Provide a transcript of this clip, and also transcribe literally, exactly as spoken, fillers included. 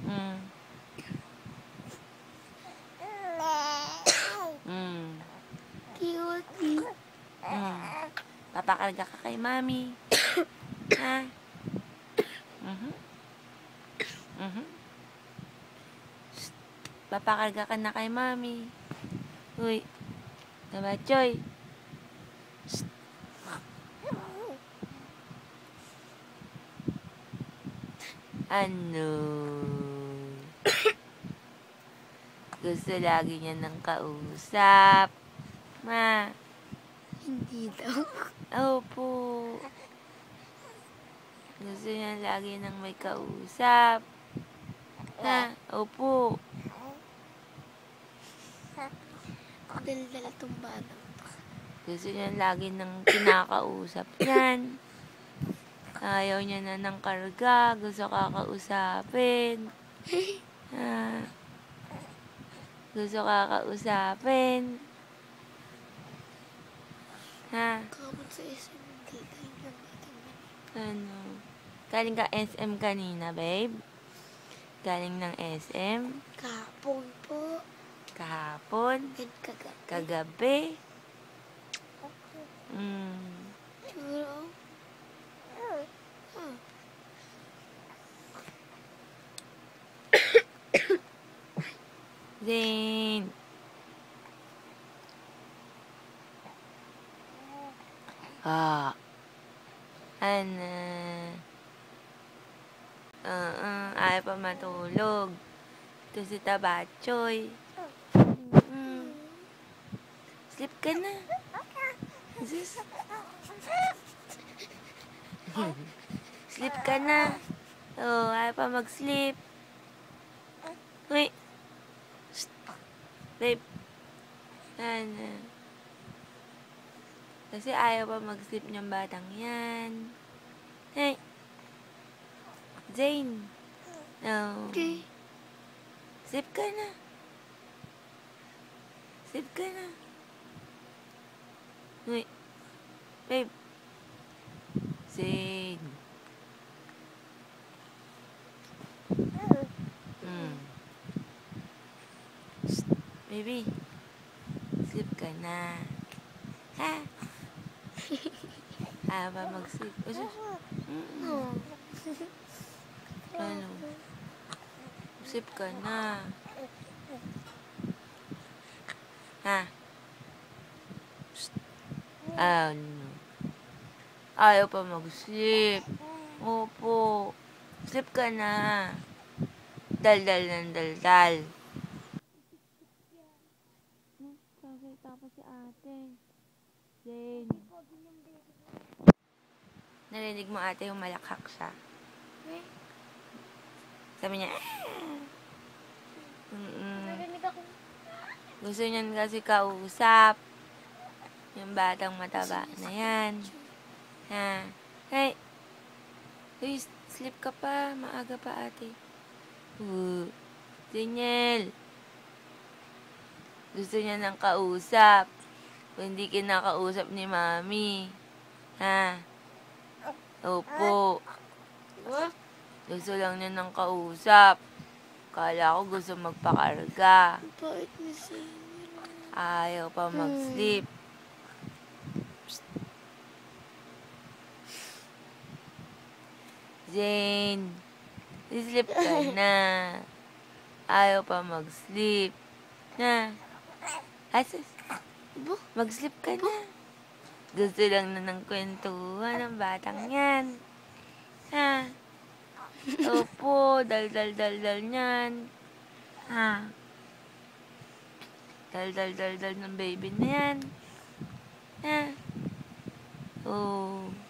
Mm. Mm. Cutie. Mm. Papakarga ka kay mami. Ha? Mhm. Mhm. Papakarga ka na kay mami. Uy. Diba, Choy? Ano? Gusto lagi niya ng kausap. Ma. Hindi daw. Opo. Gusto niya lagi ng may kausap. Ha? Opo. Daldal tong batang. Gusto niya lagi ng kinakausap yan. Ayaw niya na ng karga. Gusto kakausapin. Ha? Gusto kakausapin. Ha? Kamot sa isang daldal ng batang. Ano? Galing ka S M kanina, babe? Galing ng S M? Kahapon po. Kahapon? And kagabi. Kagabi? Mm. Siguro. Ah. Zane. Ah. Ano? Uh-uh. Ayaw pa matulog. Ito si Tabachoy. Mm. Sleep ka na. Zus. Sleep ka na. Oh, ayaw pa mag-sleep. Uy. Shh. Babe. Ano? Kasi ayaw pa mag-sleep niyang batang yan. Hey. Zane. No. Okay. Sleep ka na. Sleep ka na. Uy. Babe. Zane. Mm. Shh. Baby. Sleep ka na. Ha? Ayaw pa mag-sleep. Usus. Mm-mm. Ano? Sleep ka na. Ha? Psst. Ano? Ayaw pa mag-sleep. Opo. Sleep ka na. Dal-dal ng dal-dal. Kakita pa si ate. Jane. Narinig mo ate yung malakhak siya. Sabi niya, mm-mm. Narinig ako. Gusto niyan kasi kausap. Yung batang mataba na yan. Ha? Hey! Uy, sleep ka pa. Maaga pa ate. Uh, Daniel. Gusto niya ng kausap. Kung hindi kinakausap ni mami. Ha? Opo. Gusto lang niya ng kausap. Kala ko gusto magpakarga. Bait ni Zane. Ayaw pa mag-sleep. Zane, sleep ka na. Ayaw pa mag-sleep. Na. Asas, mag-sleep ka na. Gusto lang na ng kwentuhan ng batang yan. Ha? Opo, dal-dal-dal-dal niyan. Ha? Dal-dal-dal-dal ng baby na yan. Ha? Oh.